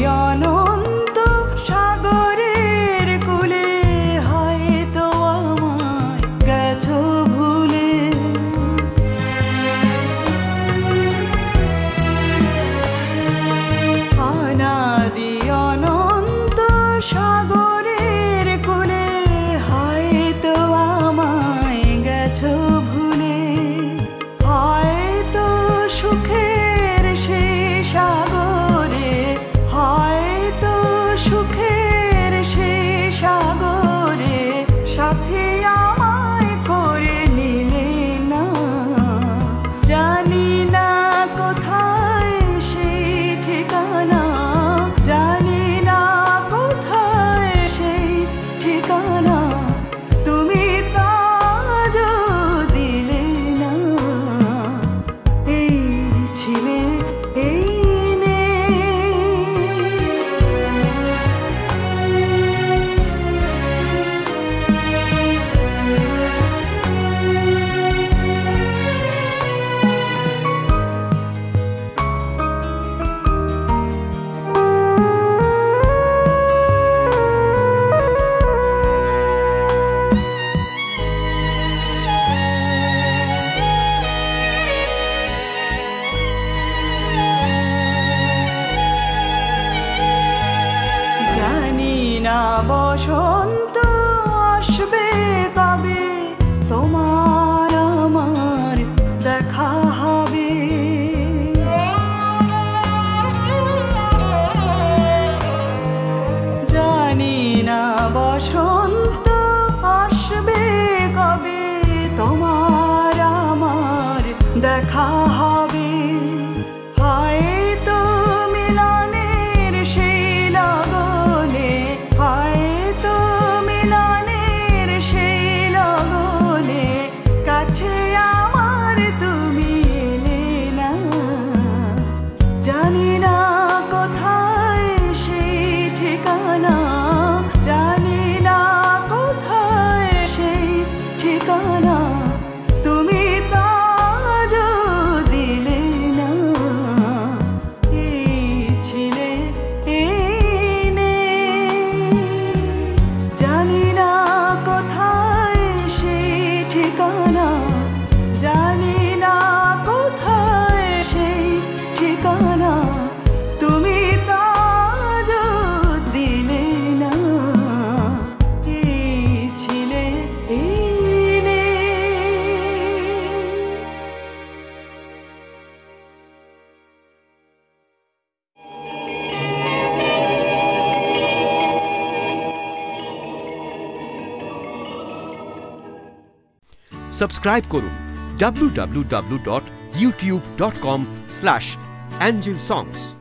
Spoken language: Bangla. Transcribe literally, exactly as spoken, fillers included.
অনন্ত সাগরের কূলে হয়তো আমায় গেছো ভুলে। অনাদি অনন্ত সাগরের কূলে হয়তো আমায় গেছো ভুলে। হয়তো সুখের সেই সাগরে, হয়তো সুখের সেই সাগরে সাথী আমায় করে নিলে না। জানি না কোথায় সেই ঠিকানা, জানি না কোথায় সেই ঠিকানা। তুমি তা দিলে না, এই ছিলে এই বসন্ত আসবে কবে, তোমার আমার দেখা হবে। জানি না বসন্ত আসবে কবে, তোমার আমার দেখা হবে। হয়তো মিলনের সেই লগনে, হয়তো মিলনের সেই লগনে কাছে আমার তুমি এলে না। জানি না কোথায় সেই ঠিকানা, জানি না কোথায় সেই ঠিকানা। তুমি তা দিলে না, এই ছিলে এই নেই। জানি না কোথায় সেই ঠিকানা, জানি না কোথায় সেই ঠিকানা। তুমি তা দিলে না, এই ছিলে এই নেই। সাবস্ক্রাইব করুন W W W dot YouTube dot com slash Angel সংস।